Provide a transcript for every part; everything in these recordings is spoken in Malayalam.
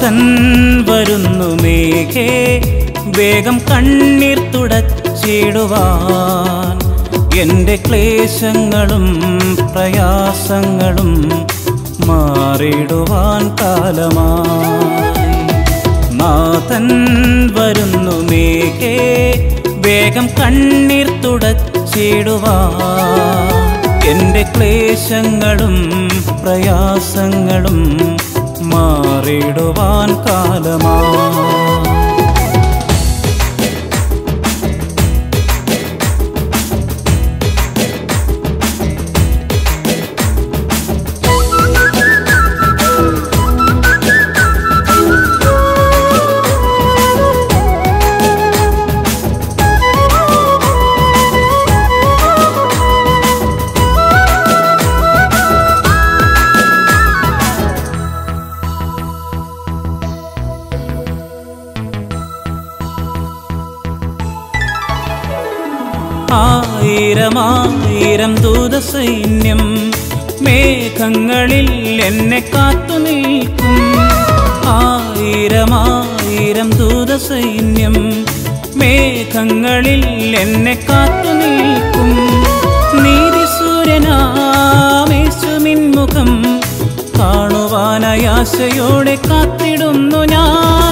നാഥൻ വരുന്നു മേഘേ വേഗം കണ്ണീർ തുടച്ചിടുവാൻ എൻ്റെ ക്ലേശങ്ങളും പ്രയാസങ്ങളും മാറിടുവാൻ കാലമായി. നാഥൻ വരുന്നു മേഘേ വേഗം കണ്ണീർ തുടച്ചിടുവാൻ എൻ്റെ ക്ലേശങ്ങളും പ്രയാസങ്ങളും മാറിടുവാൻ കാലമായി. ആയിരമായിരം ദൂതസൈന്യം മേഘങ്ങളിൽ എന്നെ കാത്തു നിൽക്കും. ആയിരമായിരം ദൂതസൈന്യം മേഘങ്ങളിൽ എന്നെ കാത്തു നിൽക്കും. നീതിസൂര്യനാമേശുവിൻ മുഖം കാണുവാനായി ആശയോടെ കാത്തിടുന്നു ഞാൻ.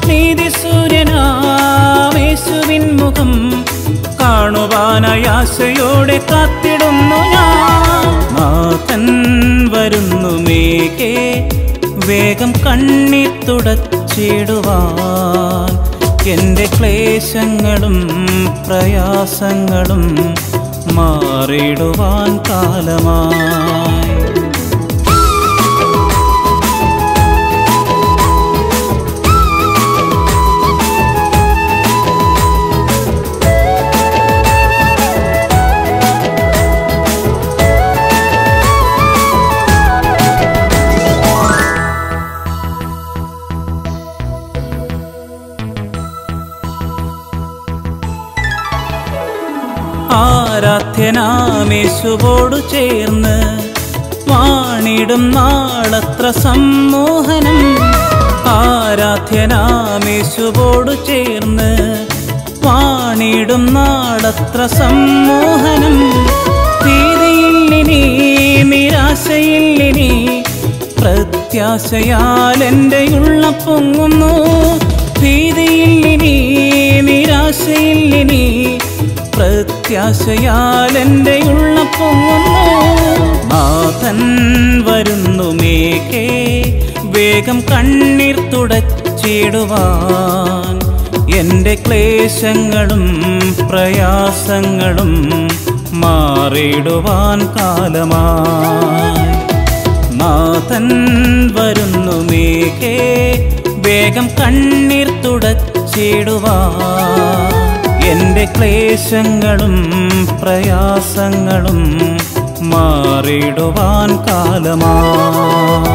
നീതിസൂര്യനാമേശുവിൻ മുഖം കാണുവാനായി ആശയോടെ കാത്തിടുന്നു ഞാൻ. നാഥൻ വരുന്നു മേഘേ വേഗം കണ്ണീർ തുടച്ചിടുവാൻ എൻ്റെ ക്ലേശങ്ങളും പ്രയാസങ്ങളും മാറിടുവാൻ കാലമായി. ആരാധ്യനാമേശുവോടു ചേർന്ന് വാണിടും നാളത്ര സമ്മോഹനം. ആരാധ്യനാമേശുവോടു ചേർന്ന് വാണിടും നാളത്ര സമ്മോഹനം. ഭീതിയില്ലിനി നിരാശയില്ലിനി പ്രത്യാശയാൽ എൻ്റെ ഉള്ളം പൊങ്ങുന്നു. ഭീതിയില്ലിനി നിരാശയില്ലിനി പ്രത്യാശയാൽ എൻ്റെ ഉള്ളം പൊങ്ങുന്നു. നാഥൻ വരുന്നു മേഘേ വേഗം കണ്ണീർ തുടച്ചിടുവാൻ എൻ്റെ ക്ലേശങ്ങളും പ്രയാസങ്ങളും മാറിടുവാൻ കാലമായി. നാഥൻ വരുന്നു മേഘേ വേഗം കണ്ണീർ തുടച്ചിടുവാൻ എൻ്റെ ക്ലേശങ്ങളും പ്രയാസങ്ങളും മാറിടുവാൻ കാലമായി.